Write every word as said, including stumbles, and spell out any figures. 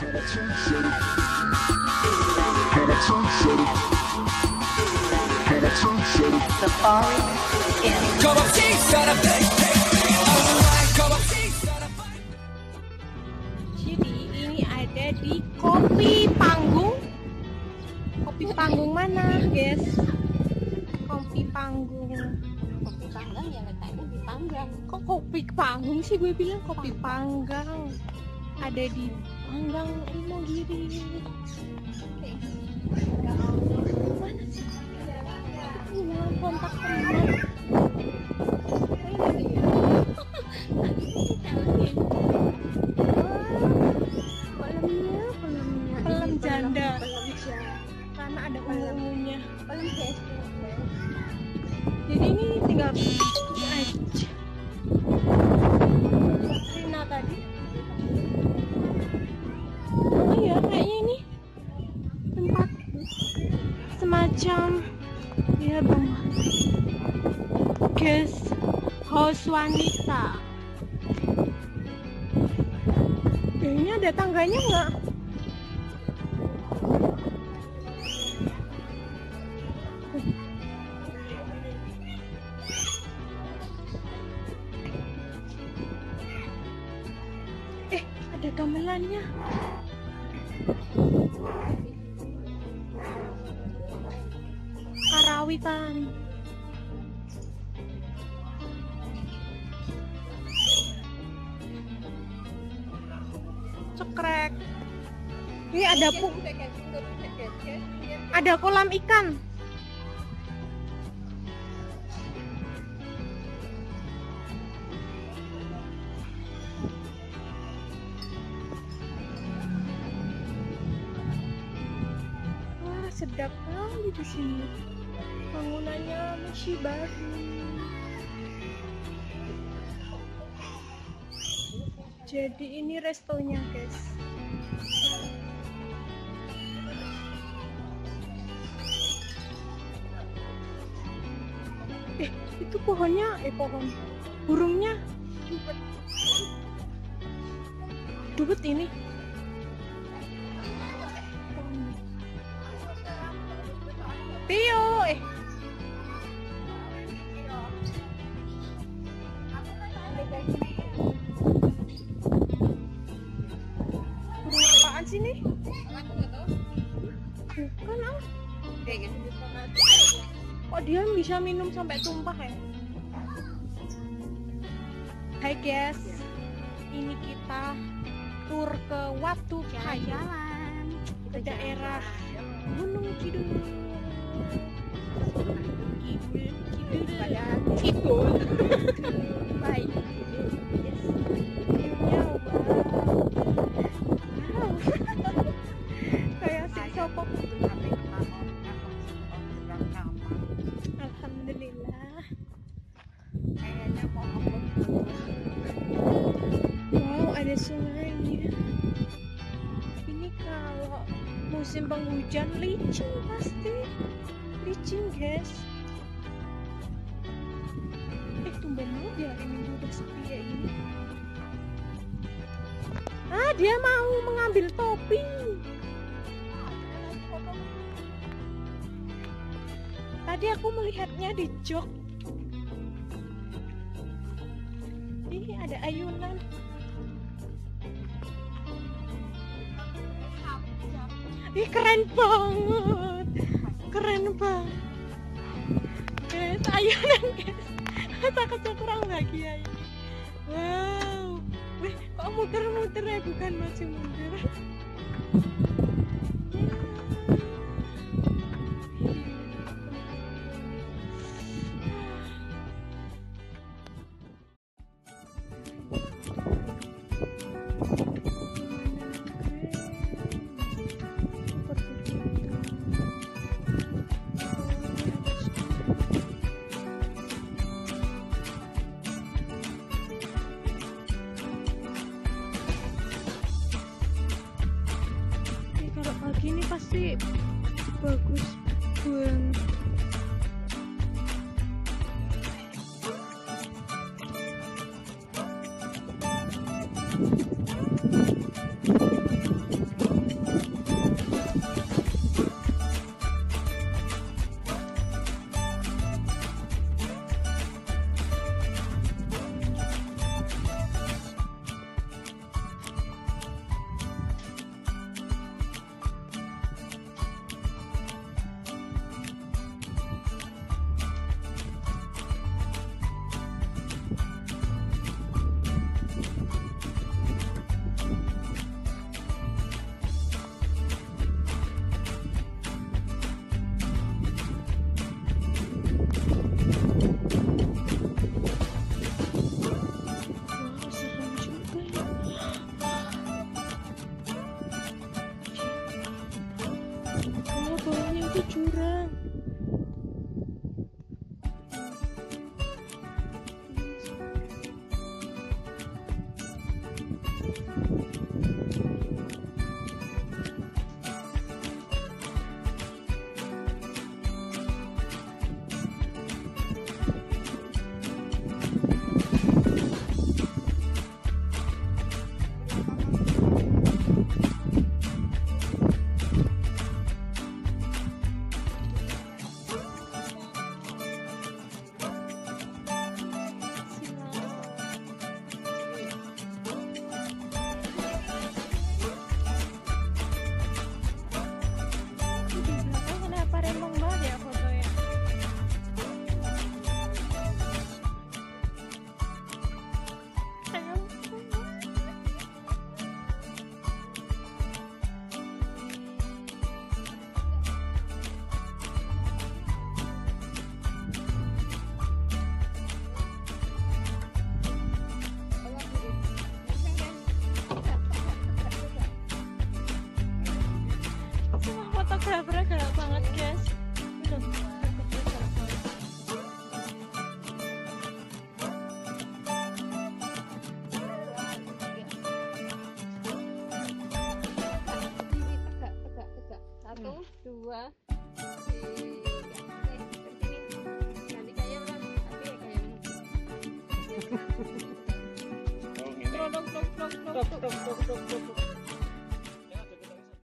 Safari in. Jadi ini ada di Kopi Panggung. Kopi Panggung mana, guys? Kopi Panggung. Kopi panggang ya letaknya di panggang. Kok kopi panggung sih, gue bilang kopi panggang. Ada di Panggang Imogiri. Mana sih? Ini kontak teman. Pelemnya, pelemnya. Pelem janda. Karena ada ungu-ungunya. Pelem guys. Jadi ini tinggal aja. Rina tadi. Oh iya, kayaknya ini tempat semacam ya bang, guys, house wanita. Eh, ini ada tangganya nggak? Eh, ada gamelannya. Karawitan. Cekrek. Ini ada pu ada kolam ikan. Wah, sedap kali di sini. Bangunannya masih baru. Jadi ini restonya, guys. Eh, itu pohonnya, eh pohon. Burungnya. Dubet ini. Tio, eh. Burung apaan sih nih? Bukan ah. Kok dia bisa minum sampai tumpah ya? Hai guys, ini kita tur ke Watu Jalan ke daerah Gunung Kidul. Kidul, Kidul, Kidul. Baik. Yes. View-nya wow. Kayak si Sopo. Alhamdulillah. Wow, ada sungainya. Ini kalau musim penghujan licin pasti. Licin, guys. Eh, tumben banget ya hari Minggu udah sepi kayak gini. Ah, dia mau mengambil topi. Tadi aku melihatnya di jok. Ih, ada ayunan. Ih, keren banget. Keren banget. Guys, ayunan guys. Takutnya kurang bahagia ini. Wow. Wih, kok muter-muter ya, bukan masih mundur. Pagi ini pasti bagus banget. Di belakang kenapa rembang banget ya fotonya? Ayo. Semua fotografernya galak banget guys. Aduh, fotografernya galak banget. Tegak, tegak, tegak. Satu, dua, tiga. Oke, ke sini. Ganti gaya, Bang. Oke, gaya. Oh, ini. Dok, dok, dok, dok, dok. Tok, tok, tok, tok, tok.